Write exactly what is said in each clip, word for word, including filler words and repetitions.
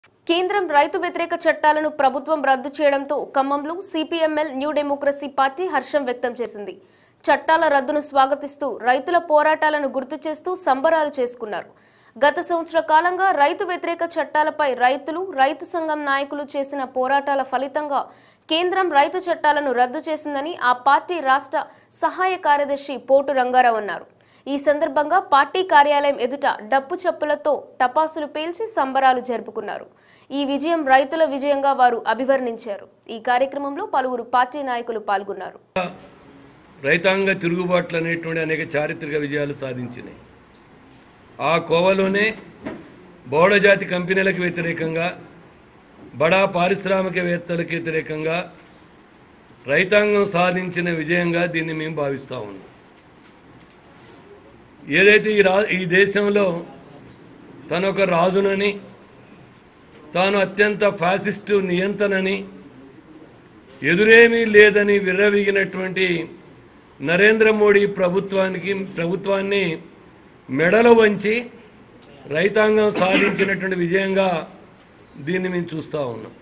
కేంద్రం రైతు వ్యతిరేక చట్టాలను ప్రభుత్వం రద్దు చేయడంతో ఖమ్మంలో సిపిఎంఎల్ న్యూ డెమోక్రసీ పార్టీ హర్షం వ్యక్తం చేసింది. చట్టాల రద్దును స్వాగతిస్తూ రైతుల పోరాటాలను గుర్తు చేస్తూ సంబరాలు చేసుకున్నారు. గత సంవత్సర కాలంగా రైతు వ్యతిరేక చట్టాలపై రైతులు, రైతు సంఘం నాయకులు చేసిన పోరాటాల ఫలితంగా కేంద్రం రైతు చట్టాలను రద్దు చేసిందని ఆ పార్టీ రాష్ట్ర సహాయ కార్యదర్శి పోటు రంగారావు అన్నారు. ఈ సందర్భంగా పార్టీ కార్యాలయం ఎదుట డప్పు చప్పులతో టపాసులు పేల్చి సంబరాలు జరుపుకున్నారు. ఈ విజయం రైతుల విజయంగా వారు అభివర్ణించారు. ఈ కార్యక్రమంలో పలువురు పార్టీ నాయకులు పాల్గొన్నారు. రైతాంగ తిరుగుబాట్లు అనేటువంటి అనేక చారిత్రక విజయాలు సాధించినాయి. ఆ కోవలోనే బహుళజాతి కంపెనీలకు వ్యతిరేకంగా, బడా పారిశ్రామికవేత్తలకు వ్యతిరేకంగా రైతాంగం సాధించిన విజయంగా దీన్ని మేము భావిస్తూ ఉన్నాం. ఏదైతే ఈ రా ఈ దేశంలో తను ఒక రాజునని, తాను అత్యంత ఫ్యాసిస్టు నియంత్రణని, ఎదురేమీ లేదని విర్రవీగినటువంటి నరేంద్ర మోడీ ప్రభుత్వానికి ప్రభుత్వాన్ని మెడలు వంచి రైతాంగం సాధించినటువంటి విజయంగా దీన్ని మేము చూస్తూ ఉన్నాం.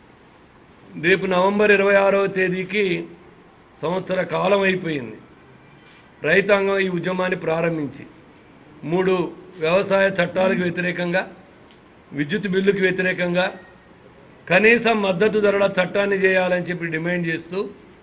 రేపు నవంబర్ ఇరవై ఆరవ తేదీకి సంవత్సర కాలం అయిపోయింది. రైతాంగం ఈ ఉద్యమాన్ని ప్రారంభించి మూడు వ్యవసాయ చట్టాలకు వ్యతిరేకంగా, విద్యుత్ బిల్లుకి వ్యతిరేకంగా కనీసం మద్దతు ధరల చట్టాన్ని చేయాలని చెప్పి డిమాండ్ చేస్తూ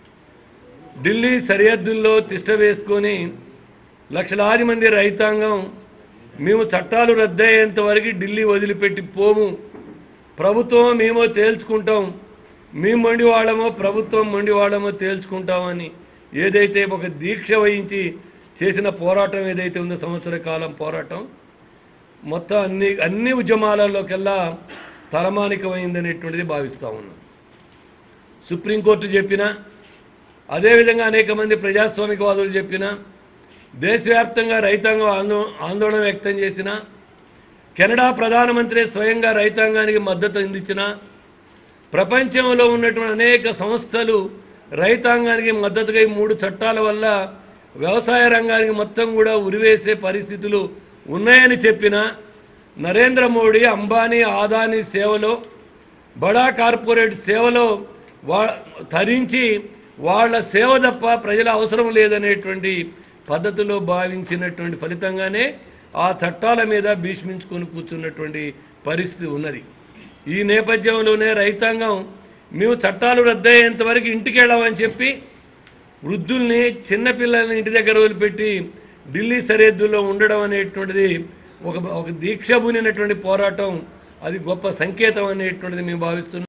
ఢిల్లీ సరిహద్దుల్లో తిష్ట వేసుకొని లక్షలాది మంది రైతాంగం మేము చట్టాలు రద్దయ్యేంత వరకు ఢిల్లీ వదిలిపెట్టి పోము, ప్రభుత్వం మేమో తేల్చుకుంటాం, మేము మొండి వాళ్ళమో ప్రభుత్వం మొండి వాళ్ళమో తేల్చుకుంటామని ఏదైతే ఒక దీక్ష వహించి చేసిన పోరాటం ఏదైతే ఉందో సంవత్సర కాలం పోరాటం మొత్తం అన్ని అన్ని ఉద్యమాలలోకెల్లా తలమానికమైందనేటువంటిది భావిస్తూ ఉన్నాం. సుప్రీంకోర్టు చెప్పినా, అదేవిధంగా అనేక మంది ప్రజాస్వామికవాదులు చెప్పినా, దేశవ్యాప్తంగా రైతాంగం ఆందో ఆందోళన వ్యక్తం చేసిన, కెనడా ప్రధానమంత్రి స్వయంగా రైతాంగానికి మద్దతు అందించిన, ప్రపంచంలో ఉన్నటువంటి అనేక సంస్థలు రైతాంగానికి మద్దతుగా ఈ మూడు చట్టాల వల్ల వ్యవసాయ రంగానికి మొత్తం కూడా ఉరివేసే పరిస్థితులు ఉన్నాయని చెప్పిన నరేంద్ర మోడీ అంబానీ ఆదానీ సేవలో, బడా కార్పొరేట్ సేవలో వా తరించి వాళ్ళ సేవ తప్ప ప్రజల అవసరం లేదనేటువంటి పద్ధతిలో భావించినటువంటి ఫలితంగానే ఆ చట్టాల మీద భీష్మించుకొని కూర్చున్నటువంటి పరిస్థితి ఉన్నది. ఈ నేపథ్యంలోనే రైతాంగం మేము చట్టాలు రద్దయ్యేంతవరకు ఇంటికి వెళ్ళామని చెప్పి వృద్ధుల్ని, చిన్నపిల్లల్ని ఇంటి దగ్గర వదిలిపెట్టి ఢిల్లీ సరిహద్దుల్లో ఉండడం అనేటువంటిది ఒక ఒక దీక్ష బూనినటువంటి పోరాటం. అది గొప్ప సంకేతం అనేటువంటిది మేము భావిస్తున్నాం.